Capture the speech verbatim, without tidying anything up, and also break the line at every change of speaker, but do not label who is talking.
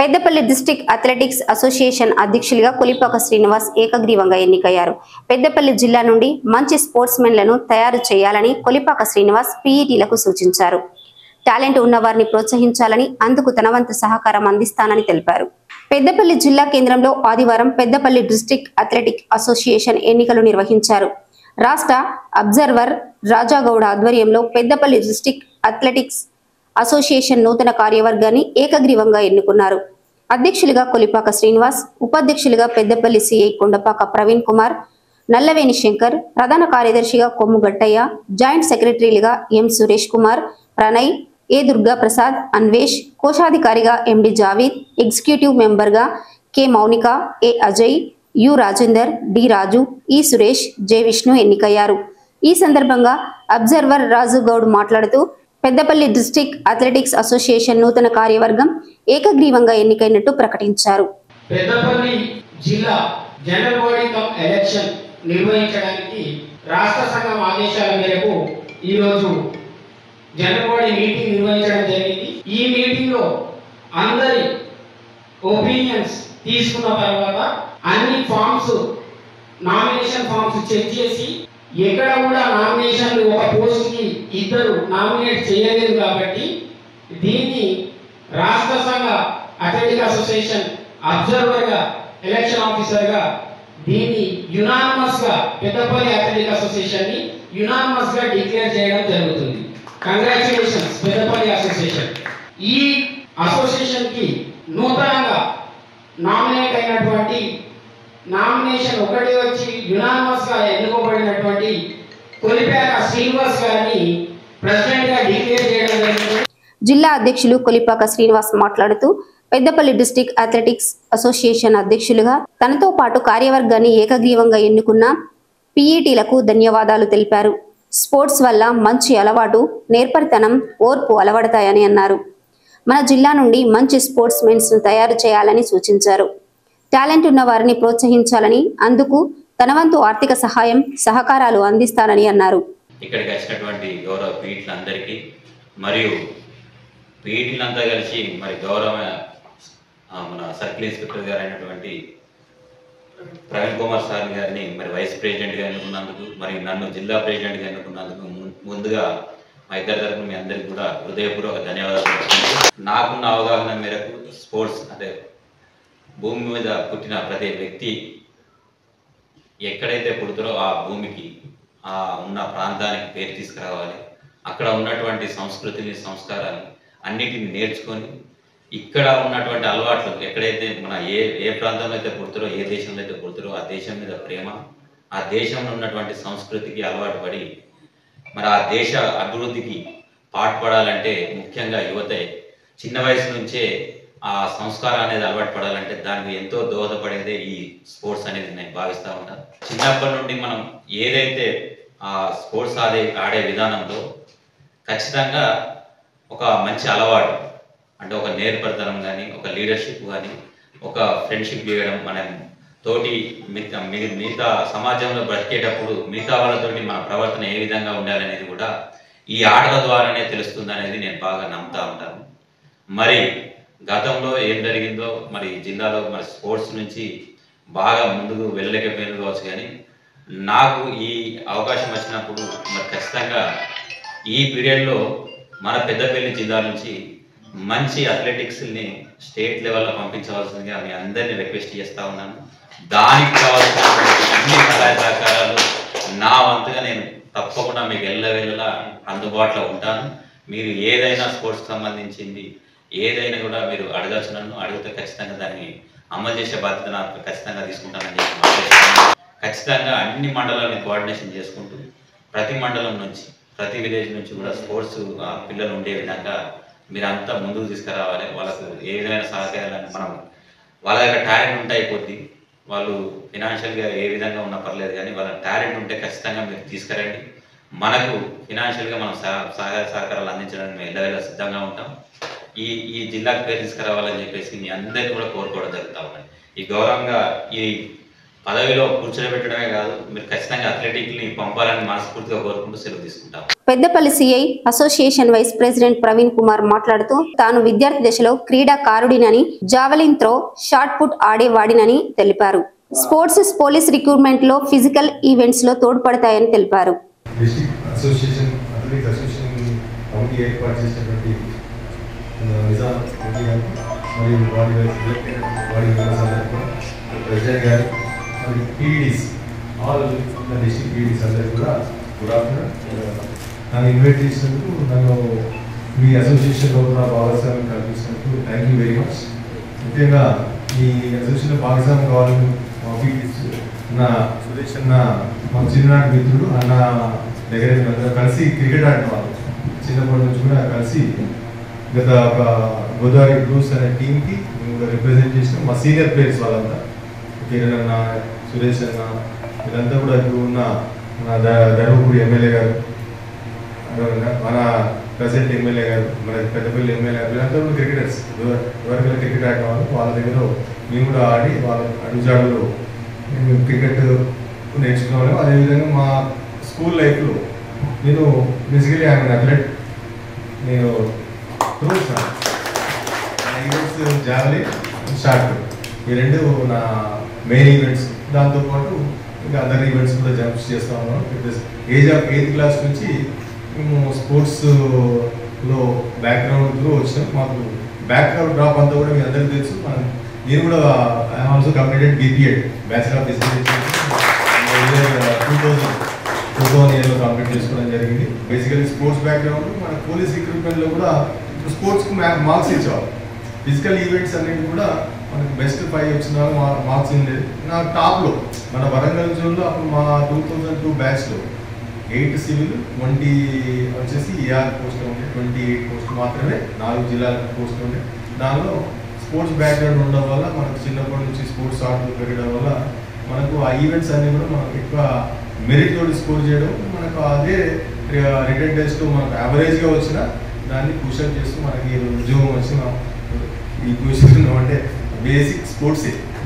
Peddapalli district athletics association అధ్యక్షులుగా కొలిపాక శ్రీనివాస్ ఏకగ్రీవంగా ఎన్నికయ్యారు. పెద్దపల్లి జిల్లా నుండి మంచి స్పోర్ట్స్ మెన్లను తయారు చేయాలని కొలిపాక శ్రీనివాస్ పీఈటీలకు సూచించారు. టాలెంట్ ఉన్న వారిని ప్రోత్సహించాలని, అందుకు తన వంతు సహకారం అందిస్తానని తెలిపారు. పెద్దపల్లి జిల్లా కేంద్రంలో ఆదివారం పెద్దపల్లి డిస్ట్రిక్ట్ అథ్లెటిక్ అసోసియేషన్ ఎన్నికలు నిర్వహించారు. రాష్ట్ర అబ్జర్వర్ రాజాగౌడ ఆధ్వర్యంలో పెద్దపల్లి డిస్ట్రిక్ట్ అథ్లెటిక్స్ అసోసియేషన్ నూతన కార్యవర్గాన్ని ఏకగ్రీవంగా ఎన్నుకున్నారు. అధ్యక్షులుగా కొలిపాక శ్రీనివాస్, ఉపాధ్యక్షులుగా పెద్దపల్లి సిఐ కొండపాక ప్రవీణ్ కుమార్, నల్లవేణి శంకర్, ప్రధాన కార్యదర్శిగా కొమ్ము గట్టయ్య, జాయింట్ సెక్రటరీలుగా ఎం సురేష్ కుమార్, ప్రణయ్, ఏ దుర్గా ప్రసాద్, అన్వేష్, కోశాధికారిగా ఎండి జావీద్, ఎగ్జిక్యూటివ్ మెంబర్గా K Mounika, A Ajay, U Rajender, D Raju, E Suresh, J Vishnu ఎన్నికయ్యారు. ఈ సందర్భంగా అబ్జర్వర్ రాజు గౌడ్ మాట్లాడుతూ పెద్దపల్లి డిస్ట్రిక్ట్ అథ్లెటిక్స్ అసోసియేషన్ నూతన కార్యవర్గం ఏకగ్రీవంగా ఎన్నికైనట్టు ప్రకటించారు.
పెద్దపల్లి జిల్లా జనరల్ బాడీ కమ్ ఎలక్షన్ నిర్వహించడానికి రాష్ట్ర సంఘం ఆదేశాల మేరకు ఈ రోజు జనరల్ బాడీ మీటింగ్ నిర్వహించడం జరిగింది. ఈ మీటింగ్ లో అందరి ఒపీనియన్స్ తీసుకున్న తర్వాత అన్ని ఫామ్స్ నామినేషన్ ఫామ్స్ చెక్ చేసి ఎక్కడ కూడా నామినేషన్లు ఒక పోస్ట్ కి ఇద్దరు నామినేట్ చేయలేదు కాబట్టి దీన్ని రాష్ట్ర సంఘ అథ్లెటిక్ అసోసియేషన్ అబ్జర్వర్ గా ఎలక్షన్ ఆఫీసర్ గా దీన్ని యునానిమస్ గా పెద్దపల్లి అథ్లెటిక్ అసోసియేషన్ ని యునానిమస్ గా డిక్లేర్ చేయడం జరుగుతుంది. Congratulations Peddapalli association. ఈ అసోసియేషన్ కి నూతనంగా నామినేట్ అయినటువంటి నామినేషన్ ఒకటి వచ్చి యునానిమస్ గా ఎన్నుకోబడినటువంటి కొలిపాక శ్రీనివాస్ గారిని ప్రెసిడెంట్ గా డిక్లేర్ చేయడం జరిగింది.
జిల్లా అధ్యక్షులు కొలిపాక శ్రీనివాస్ మాట్లాడుతూ పెద్దపల్లి డిస్ట్రిక్ట్ అథ్లెటిక్స్ అసోసియేషన్ అధ్యక్షులుగా తనతో పాటు కార్యవర్గాన్ని ఏకగ్రీవంగా ఎన్నుకున్న పీఈటీలకు ధన్యవాదాలు తెలిపారు. స్పోర్ట్స్ వల్ల మంచి అలవాటు, నేర్పరితనం, ఓర్పు అలవడతాయని అన్నారు. మన జిల్లా నుండి మంచి స్పోర్ట్స్ మెన్స్ ను తయారు చేయాలని సూచించారు. టాలెంట్ ఉన్న వారిని ప్రోత్సహించాలని, అందుకు తన వంతు ఆర్థిక సహాయం, సహకారాలు అందిస్తానని అన్నారు.
ఇక్కడికి వచ్చినటువంటి గౌరవ పీఈటీలందరికీ మరియు పీఈటీలంతా కలిసి మరి గౌరవ మన సర్కిల్ ఇన్స్పెక్టర్ గారు అయినటువంటి ప్రవీణ్ కుమార్ సార్ గారిని మరి వైస్ ప్రెసిడెంట్గా ఎన్నుకున్నందుకు, మరియు నన్ను జిల్లా ప్రెసిడెంట్గా ఎన్నుకున్నందుకు ముందుగా మా ఇద్దరి తరఫున మీ అందరికీ కూడా హృదయపూర్వక ధన్యవాదాలు. నాకున్న అవగాహన మేరకు స్పోర్ట్స్ అంటే భూమి మీద పుట్టిన ప్రతి వ్యక్తి ఎక్కడైతే పుడతారో ఆ భూమికి, ఆ ఉన్న ప్రాంతానికి పేరు తీసుకురావాలి. అక్కడ ఉన్నటువంటి సంస్కృతిని, సంస్కారాన్ని అన్నిటిని నేర్చుకొని ఇక్కడ ఉన్నటువంటి అలవాట్లు ఎక్కడైతే మన ఏ ఏ ప్రాంతంలో అయితే పుడతారో, ఏ దేశంలో అయితే పుడతారో ఆ దేశం మీద ప్రేమ, ఆ దేశంలో ఉన్నటువంటి సంస్కృతికి అలవాటు పడి మరి ఆ దేశ అభివృద్ధికి పాటుపడాలంటే ముఖ్యంగా యువతే చిన్న వయసు నుంచే ఆ సంస్కారం అనేది అలవాటు పడాలంటే దానికి ఎంతో దోహదపడేదే ఈ స్పోర్ట్స్ అనేది నేను భావిస్తూ ఉంటాను. చిన్నప్పటి నుండి మనం ఏదైతే ఆ స్పోర్ట్స్ ఆడే ఆడే విధానంలో ఖచ్చితంగా ఒక మంచి అలవాటు అంటే ఒక నేర్పరితనం కానీ, ఒక లీడర్షిప్ కానీ, ఒక ఫ్రెండ్షిప్ చేయడం, మనం తోటి మిగతా మిగతా సమాజంలో బ్రతికేటప్పుడు మిగతా వాళ్ళతోటి మన ప్రవర్తన ఏ విధంగా ఉండాలనేది కూడా ఈ ఆటల ద్వారానే తెలుస్తుంది అనేది నేను బాగా నమ్ముతూ ఉంటాను. మరి గతంలో ఏం జరిగిందో మరి జిల్లాలో మరి స్పోర్ట్స్ నుంచి బాగా ముందుకు వెళ్ళలేకపోయింది కావచ్చు, కానీ నాకు ఈ అవకాశం వచ్చినప్పుడు మరి ఖచ్చితంగా ఈ పీరియడ్లో మన పెద్దపల్లి జిల్లా నుంచి మంచి అథ్లెటిక్స్ని స్టేట్ లెవెల్లో పంపించవలసిందిగా మీ అందరినీ రిక్వెస్ట్ చేస్తూ ఉన్నాను. దానికి కావాల్సిన అన్ని సహాయ సహకారాలు నా వంతుగా నేను తప్పకుండా మీకు ఎల్లవేళలా అందుబాటులో ఉంటాను. మీరు ఏదైనా స్పోర్ట్స్కి సంబంధించింది ఏదైనా కూడా మీరు అడగచ్చు, నన్ను అడిగితే ఖచ్చితంగా దాన్ని అమలు చేసే బాధ్యత నాకు ఖచ్చితంగా తీసుకుంటానని చెప్పి మాట్లాడుతున్నాను. ఖచ్చితంగా అన్ని మండలాన్ని కోఆర్డినేషన్ చేసుకుంటూ ప్రతి మండలం నుంచి, ప్రతి విలేజ్ నుంచి కూడా స్పోర్ట్స్ పిల్లలు ఉండే విధంగా మీరంతా ముందుకు తీసుకురావాలి. వాళ్ళకు ఏ విధమైన సహకారాలను మనం వాళ్ళ దగ్గర టాలెంట్ ఉంటే అయిపోద్ది. వాళ్ళు ఫినాన్షియల్గా ఏ విధంగా ఉన్నా పర్లేదు, కానీ వాళ్ళ టాలెంట్ ఉంటే ఖచ్చితంగా మీరు తీసుకురండి. మనకు ఫినాన్షియల్గా మనం సహాయ సహకారాలు అందించడానికి మేము ఎల్లవేళ సిద్ధంగా ఉంటాం. ఈ ఈ జిల్లాకు పేరు తీసుకురావాలని చెప్పేసి మీ అందరినీ కూడా కోరుకోవడం జరుగుతూ ఉన్నాయి. ఈ గౌరవంగా ఈ పదవిలో కూర్చోబెట్టడమే కాదు, మీరు ఖచ్చితంగా అథ్లెటిక్ని పంపాలని మనస్ఫూర్తిగా కోరుకుంటూ సెలవు తీసుకుంటాం.
Peddapalli CI association vice president Praveen Kumar మాట్లాడుతూ తాను విద్యార్థి దశలో క్రీడాకారుడినని, జావెలిన్ త్రో, షాట్ పుట్ ఆడేవాడినని తెలిపారు. స్పోర్ట్స్ పోలీస్ రిక్రూట్మెంట్ లో ఫిజికల్ ఈవెంట్స్ లో తోడ్పడతాయని తెలిపారు.
నన్ను ఇన్వైట్ చేసినందుకు, నన్ను మీ అసోసియేషన్లో కూడా భాగస్వామ్యం కల్పించినందుకు థ్యాంక్ యూ వెరీ మచ్. ముఖ్యంగా మీ అసోసియేషన్లో భాగస్వామ్యం కావాలని మా పీటీస్ నా సురేష్ అన్న మా చిన్ననాటి మిత్రుడు అన్న దగ్గర అందరూ కలిసి క్రికెట్ ఆడిన వాళ్ళు. చిన్నప్పటి నుంచి కూడా కలిసి గత ఒక గోదావరి బ్లూస్ అనే టీంకి మేము రిప్రజెంట్ చేసిన మా సీనియర్ ప్లేయర్స్ వాళ్ళంతా, కిరణ్ అన్న, సురేష్ అన్న, వీళ్ళంతా కూడా ఇప్పుడు ఉన్న మన ధర్మపురి ఎమ్మెల్యే గారు, మన ప్రెసిడెంట్ ఎమ్మెల్యే గారు, మన పెద్దపల్లి ఎమ్మెల్యే గారు, వీళ్ళంతా కూడా క్రికెటర్స్. ఎవరికైనా క్రికెట్ ఆడిన వాళ్ళు వాళ్ళ దగ్గర మేము కూడా ఆడి వాళ్ళ అడుగుజాడులో మేము క్రికెట్ నేర్చుకోవాలి. అదేవిధంగా మా స్కూల్ లైఫ్లో నేను బేసికలీ ఐఎమ్ అథ్లెట్. నేను త్రోస్ ఈవెంట్స్ జావెలిన్, షాట్ ఈ రెండు నా మెయిన్ ఈవెంట్స్. దాంతోపాటు ఇంకా అదర్ ఈవెంట్స్ కూడా జంప్స్ చేస్తూ ఉన్నాం. ఏజ్ ఆఫ్ ఎయిత్ క్లాస్ నుంచి మేము స్పోర్ట్స్లో బ్యాక్గ్రౌండ్లో వచ్చినాం. మాకు బ్యాక్గ్రౌండ్ డ్రాప్ అంతా కూడా మీ అందరికీ తెలుసు. నేను కూడా I am also completed BPEd, bachelor of physical two thousand two thousand ఇయర్లో కంప్లీట్ చేసుకోవడం జరిగింది. బేసికలీ స్పోర్ట్స్ బ్యాక్గ్రౌండ్ మన పోలీస్ రిక్రూట్మెంట్లో కూడా స్పోర్ట్స్కి మార్క్స్ ఇచ్చేవాళ్ళు. ఫిజికల్ ఈవెంట్స్ అన్నిటి కూడా మనకు బెస్ట్ ఫైవ్ వచ్చిన మార్క్స్ ఉండేది. నా టాప్లో మన వరంగల్ జోన్లో అప్పుడు మా టూ థౌజండ్ టూ బ్యాచ్లో ఎయిట్ సివిల్, ట్వంటీ వచ్చేసి ఏఆర్ పోస్టులు ఉండే, ట్వంటీ ఎయిట్ పోస్టులు మాత్రమే నాలుగు జిల్లాల పోస్టులు ఉండే. దానిలో స్పోర్ట్స్ బ్యాక్గ్రౌండ్ ఉండడం వల్ల, మనకు చిన్నప్పటి నుంచి స్పోర్ట్స్ ఆటలు పెరగడం వల్ల మనకు ఆ ఈవెంట్స్ అన్నీ కూడా మనకు ఎక్కువ మెరిట్ తోటి స్కోర్ చేయడం, మనకు అదే రిటర్న్ టెస్ట్లో మనకు యావరేజ్గా వచ్చిన దాన్ని పుషప్ చేస్తూ మనకి ఉద్యోగం వచ్చిన ఈ పొజిషన్ అంటే బేసిక్ స్పోర్ట్సే.